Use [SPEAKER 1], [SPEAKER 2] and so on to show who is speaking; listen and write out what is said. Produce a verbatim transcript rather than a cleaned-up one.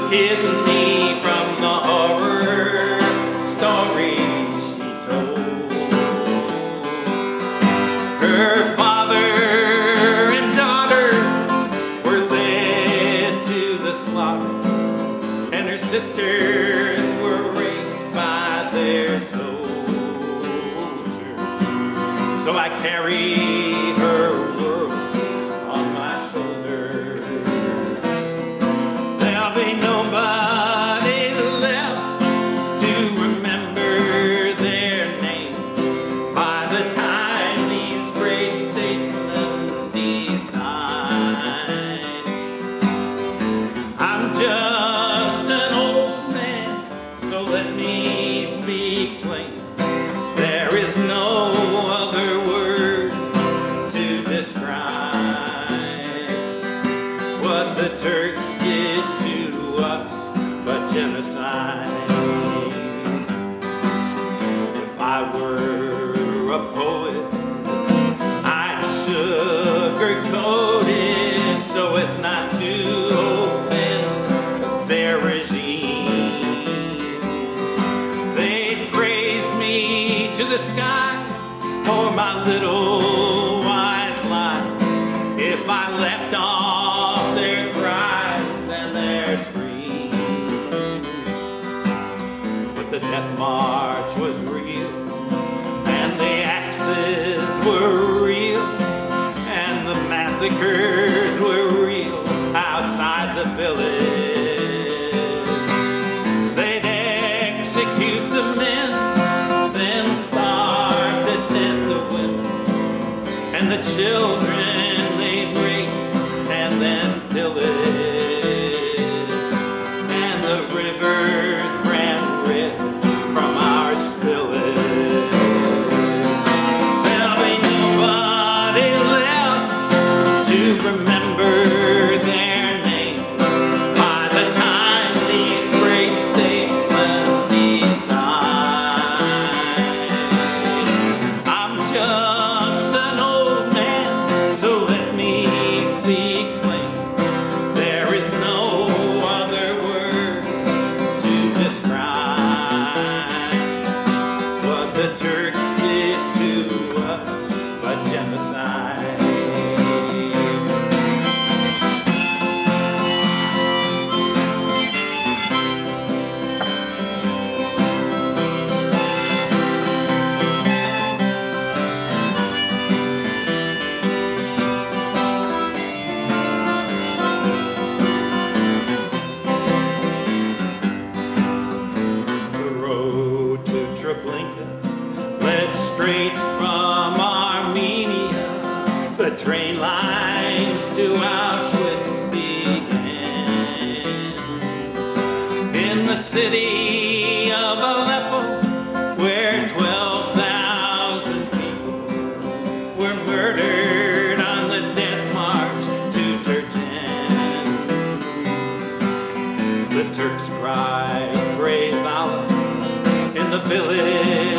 [SPEAKER 1] hid me from the horror stories she told. Her father and daughter were led to the slaughter, and her sisters were raped by their soldiers. So I carry her world on my shoulders. There'll be nobody left to remember their names by the time these great statesmen decide. I'm just an old man, so let me speak plain. There is no other word to describe what the Turks did to us but genocide. If I were a poet, I'd sugarcoat it so as not to offend their regime. They'd praise me to the skies for my little white lies if I left off their cries and their screams. But the death march was real, and the axes were real, and the massacres were real outside the village. They'd execute the men, then starve to death the women, and the children they'd rape and then pillage, and the rivers ran red from our spillage. There'll be nobody left to remember their names by the time these great statesmen decide. I'm just an old man, so let me speak plain. There is no other word to describe what the Turks did to us but genocide. The road to Treblinka led straight from Armenia. The train lines to Auschwitz began. In the city of Aleppo, where twelve thousand people were murdered on the death march to Turjan. The Turks cried, praise Allah, in the village